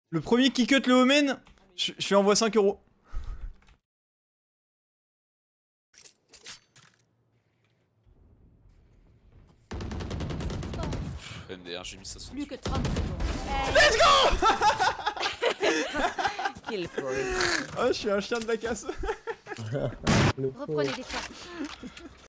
Le premier qui cut le omen, je lui envoie 5 euros. MDR, j'ai mis ça sur. Plus que 30 secondes. Let's go. Kill point. Oh, je suis un chien de la casse. Reprenez des forces.